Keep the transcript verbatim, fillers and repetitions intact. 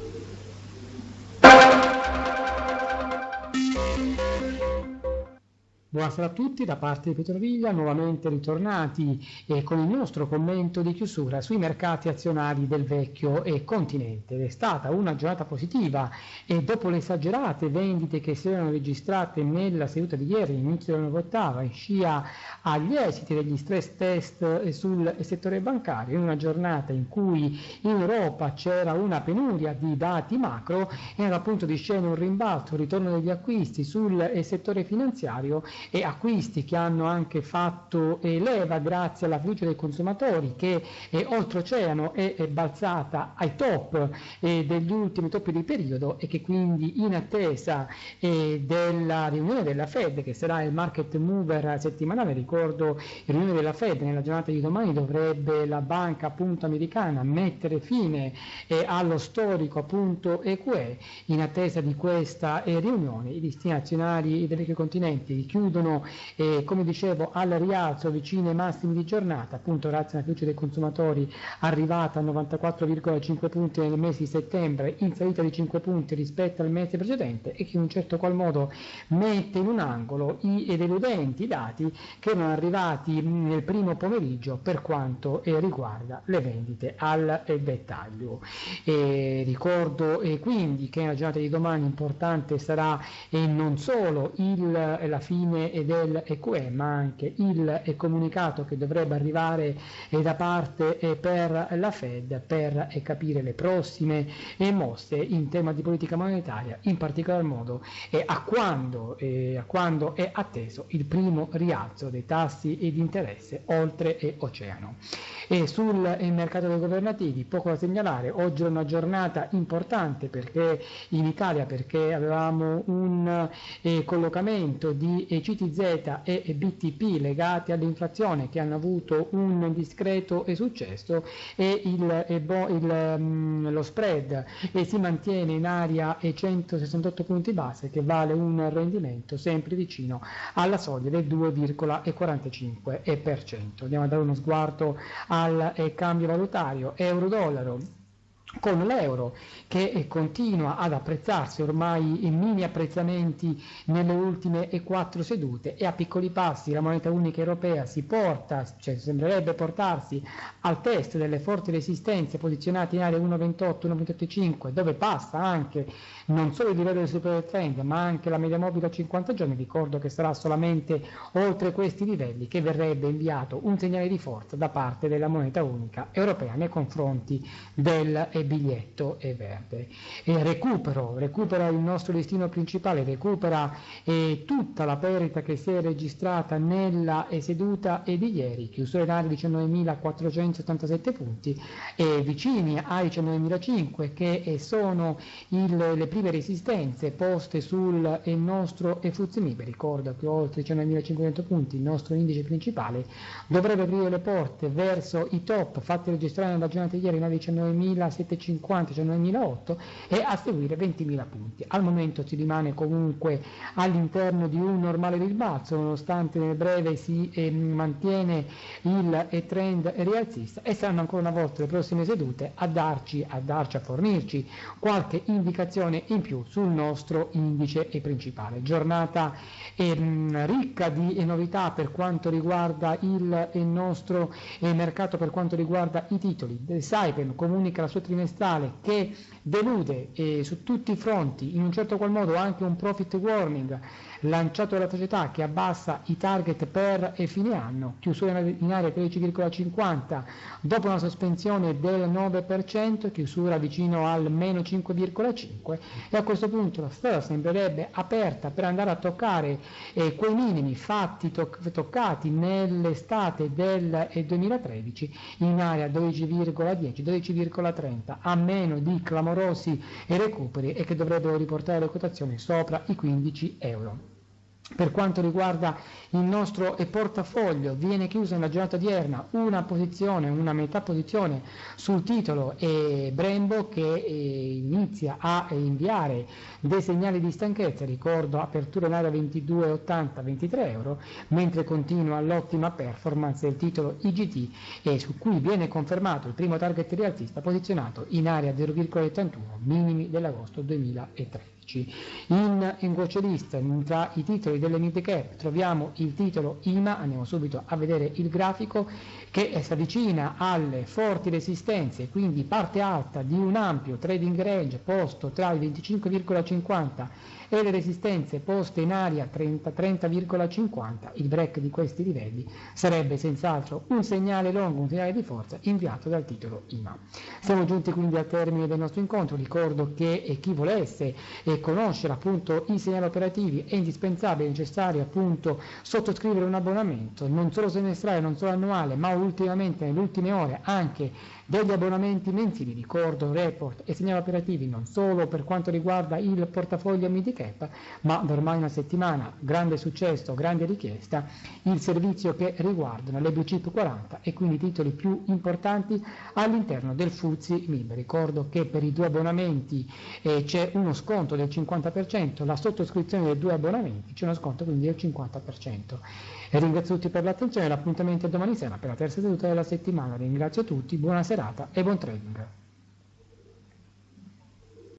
Buonasera a tutti da parte di Pietro Viglia, nuovamente ritornati eh, con il nostro commento di chiusura sui mercati azionari del vecchio eh, continente. È stata una giornata positiva e dopo le esagerate vendite che si erano registrate nella seduta di ieri, inizio della nuova ottava, in scia agli esiti degli stress test eh, sul settore bancario, in una giornata in cui in Europa c'era una penuria di dati macro, era appunto di scena un rimbalzo, un ritorno degli acquisti sul eh, settore finanziario, e acquisti che hanno anche fatto eh, leva grazie alla fiducia dei consumatori che eh, oltreoceano è, è balzata ai top eh, degli ultimi top di periodo e che quindi in attesa eh, della riunione della Fed, che sarà il market mover settimanale, ricordo la riunione della Fed nella giornata di domani dovrebbe la banca appunto americana mettere fine eh, allo storico appunto E Q E. In attesa di questa eh, riunione i listini azionari dei vecchi continenti chiudono eh, come dicevo al rialzo vicino ai massimi di giornata, appunto grazie alla fiducia dei consumatori arrivata a novantaquattro virgola cinque punti nel mese di settembre, in salita di cinque punti rispetto al mese precedente, e che in un certo qual modo mette in un angolo i deludenti dati che erano arrivati nel primo pomeriggio per quanto eh, riguarda le vendite al eh, dettaglio. E ricordo eh, quindi che nella giornata di domani importante sarà eh, non solo il, la fine del E Q E, ma anche il eh, comunicato che dovrebbe arrivare eh, da parte eh, per la Fed per eh, capire le prossime eh, mosse in tema di politica monetaria, in particolar modo eh, a, quando, eh, a quando è atteso il primo rialzo dei tassi di interesse oltre eh, oceano. E sul eh, mercato dei governativi poco da segnalare, oggi è una giornata importante perché in Italia perché avevamo un eh, collocamento di eh, C T Z e B T P legati all'inflazione che hanno avuto un discreto successo e il, e bo, il, um, lo spread e si mantiene in area centosessantotto punti base, che vale un rendimento sempre vicino alla soglia del due virgola quarantacinque per cento. Andiamo a dare uno sguardo al eh, cambio valutario euro-dollaro, con l'euro che continua ad apprezzarsi, ormai in mini apprezzamenti nelle ultime quattro sedute, e a piccoli passi la moneta unica europea si porta, cioè sembrerebbe portarsi al test delle forti resistenze posizionate in area uno virgola ventotto uno virgola venticinque, dove passa anche non solo il livello del super trend ma anche la media mobile a cinquanta giorni. Ricordo che sarà solamente oltre questi livelli che verrebbe inviato un segnale di forza da parte della moneta unica europea nei confronti del biglietto verde. E recupero, recupera il nostro listino principale, recupera eh, tutta la perdita che si è registrata nella eh, seduta eh, di ieri, chiusura in area diciannovemilaquattrocentosettantasette punti e vicini ai diciannovemilacinque che eh, sono il, le prime resistenze poste sul eh, nostro eh, F T S E M I B. Ricordo che oltre diciannovemilacinquecento punti il nostro indice principale dovrebbe aprire le porte verso i top fatti registrare nella giornata di ieri in area diciannovemilasettecentocinquanta diciannovemilaotto e a seguire ventimila punti. Al momento si rimane comunque all'interno di un normale ribalzo, nonostante nel breve si eh, mantiene il eh, trend rialzista, e saranno ancora una volta le prossime sedute a darci, a darci, a fornirci qualche indicazione in più sul nostro indice principale. Giornata eh, ricca di eh, novità per quanto riguarda il, il nostro eh, mercato, per quanto riguarda i titoli. Saipem comunica la sua trimestrale che delude eh, su tutti i fronti, in un certo qual modo anche un profit warning lanciato dalla società che abbassa i target per eh, fine anno, chiusura in area tredici virgola cinquanta dopo una sospensione del nove per cento, chiusura vicino al meno cinque virgola cinque, e a questo punto la strada sembrerebbe aperta per andare a toccare eh, quei minimi fatti toc- toccati nell'estate del eh, duemilatredici in area dodici virgola dieci dodici virgola trenta, a meno di clamorosi recuperi, e che dovrebbero riportare le quotazioni sopra i quindici euro. Per quanto riguarda il nostro portafoglio, viene chiusa nella giornata odierna una posizione, una metà posizione sul titolo e Brembo che eh, inizia a inviare dei segnali di stanchezza, ricordo apertura in area ventidue virgola ottanta ventitré euro, mentre continua l'ottima performance del titolo I G T e su cui viene confermato il primo target rialzista posizionato in area zero virgola ottantuno, minimi dell'agosto duemilatredici. In, in watch list tra i titoli delle mid cap troviamo il titolo I M A, andiamo subito a vedere il grafico, che si avvicina alle forti resistenze, quindi parte alta di un ampio trading range posto tra i venticinque virgola cinquanta e le resistenze poste in area trenta virgola cinquanta. Il break di questi livelli sarebbe senz'altro un segnale lungo, un segnale di forza inviato dal titolo I M A. Siamo giunti quindi al termine del nostro incontro. Ricordo che eh, chi volesse eh, conoscere appunto i segnali operativi è indispensabile, è necessario appunto sottoscrivere un abbonamento non solo semestrale, non solo annuale, ma ultimamente nelle ultime ore anche degli abbonamenti mensili. Ricordo report e segnali operativi non solo per quanto riguarda il portafoglio mid cap, ma da ormai una settimana, grande successo, grande richiesta, il servizio che riguardano le blue chip quaranta e quindi i titoli più importanti all'interno del F T S E M I B. Ricordo che per i due abbonamenti eh, c'è uno sconto del cinquanta per cento, la sottoscrizione dei due abbonamenti c'è uno sconto quindi del cinquanta per cento. E ringrazio tutti per l'attenzione, l'appuntamento è domani sera per la terza seduta della settimana. Ringrazio tutti, buona serata e buon trading.